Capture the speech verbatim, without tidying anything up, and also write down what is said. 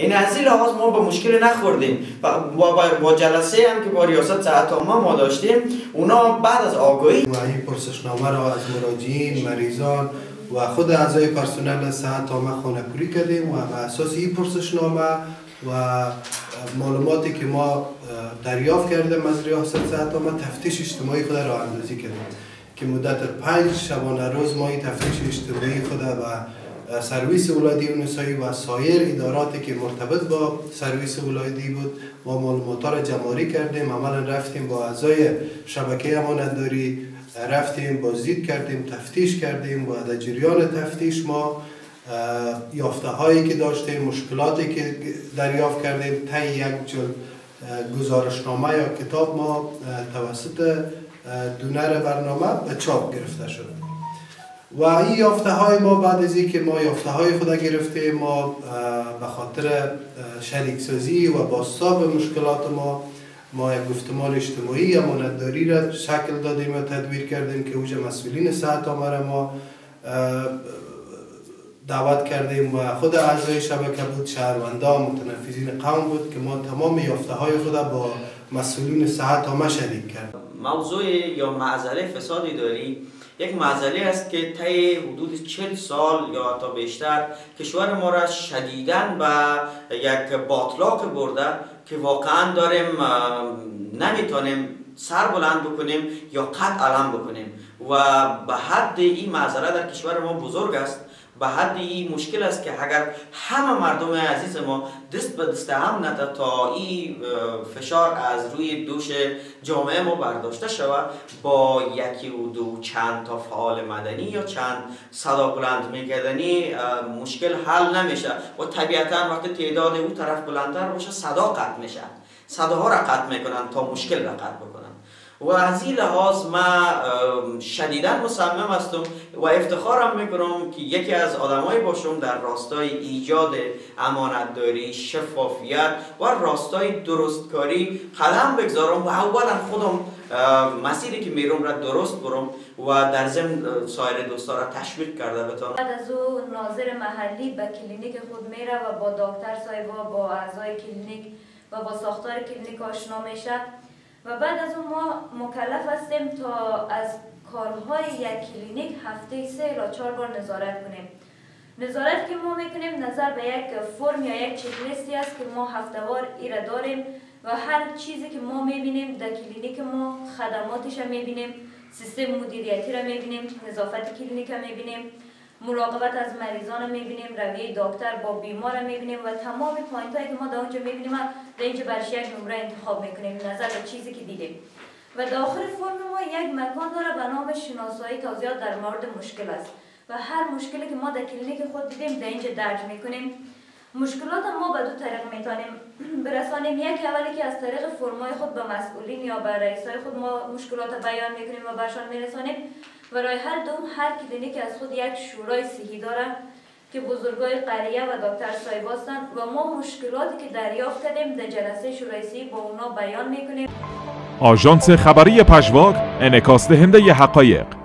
این از این لحاظ ما به مشکل نخوردیم و با, با جلسه هم که با ریاست صحت عامه ما داشتیم، اونا بعد از آگاهی و این پرسشنامه را از مراجعین، مریضان و خود اعضای پرسنل صحت عامه خانه‌پوری کردیم و بر اساس این پرسشنامه و معلوماتی که ما دریافت کردیم از ریاست صحت عامه تفتیش اجتماعی خود را اندازی کردیم که مدت پنج شبانه روز ما این تفتیش اجتماعی خود و سرویس ولایتی اونسایی و سایر اداراتی که مرتبط با سرویس ولایتی بود ما معلومات را جمع‌آوری کردیم. عملا رفتیم با اعضای شبکه امانتداری، رفتیم بازدید کردیم، تفتیش کردیم و در جریان تفتیش ما یافته هایی که داشتیم، مشکلاتی که دریافت کردیم طی یک جلد گزارشنامه یا کتاب ما توسط دونر برنامه به چاپ گرفته شد و این یافته های ما بعد از اینکه ما یافته های خود گرفتیم ما به خاطر شریک سازی و بازتاب مشکلات ما ما یک گفتمان اجتماعی امانتداری را شکل دادیم و تدویر کردیم که اوج مسئولین صحت عامه را ما دعوت کردیم و خود اعضای شبکه بود، شهروندان، متنفذین قوم بود که ما تمام یافته های خود با مسئولین صحت عامه شریک کردیم. موضوع یا معضله فساد اداری یک معضله است که طی حدود چهل سال یا حتی بیشتر کشور ما را شدیداً به یک باطلاق برده که واقعاً داریم نمیتونیم سر بلند بکنیم یا قد علم بکنیم و به حد این معضله در کشور ما بزرگ است. به حد این مشکل است که اگر همه مردم عزیز ما دست به دست هم نده تا این فشار از روی دوش جامعه ما برداشته شود، با یکی و دو چند تا فعال مدنی یا چند صدا بلند میکردنی مشکل حل نمیشه و طبیعتا وقتی تعداد اون طرف بلندتر باشه صدا قطع میشه، صداها را قطع میکنن تا مشکل را قطع بکنن. و از این لحاظ من شدیداً مصمم هستم و افتخارم میکنم که یکی از آدمایی باشم در راستای ایجاد امانتداری، شفافیت و راستای درستکاری قدم بگذارم و اولا خودم مسیری که میرم را درست برم و در ضمن سایر دوستا را تشویق کرده بتونم. بعد از او ناظر محلی به کلینیک خود میره و با دکتر صاحبا، با اعضای کلینیک و با ساختار کلینیک آشنا میشه و بعد از اون ما مکلف هستیم تا از کارهای یک کلینیک هفته سه الی چهار بار نظارت کنیم. نظارت که ما میکنیم نظر به یک فرم یا یک چک لیستی است که ما هفته‌وار ایره داریم و هر چیزی که ما میبینیم در کلینیک ما خدماتش را میبینیم، سیستم مدیریتی را میبینیم، نظافت کلینیک را میبینیم، مراقبت از مریضان میبینیم، رویه دکتر با بیمار میبینیم و تمام پوینت هایی که ما در اونجا میبینیم در اینجا برش یک نمره انتخاب میکنیم نظر به چیزی که دیدیم. و داخل فرم ما یک مکان داره به نام شناسایی توضیحات در مورد مشکل است و هر مشکلی که ما در کلینیک خود دیدیم در اینجا درج میکنیم. مشکلات ما به دو طریق میتونیم برسانیم. یک اولی که از طریق فرمای خود به مسئولین یا به رئیسای خود ما مشکلات بیان میکنیم و برشان میرسانیم و راه حل دوم هر کلینیک از خود یک شورای صحی داره که بزرگای قریه و دکتر صاحب هستند و ما مشکلاتی که دریافت کردیم در جلسه شورای صحی با اونا بیان میکنیم. آژانس خبری پژواک، انعکاس دهنده ی حقایق.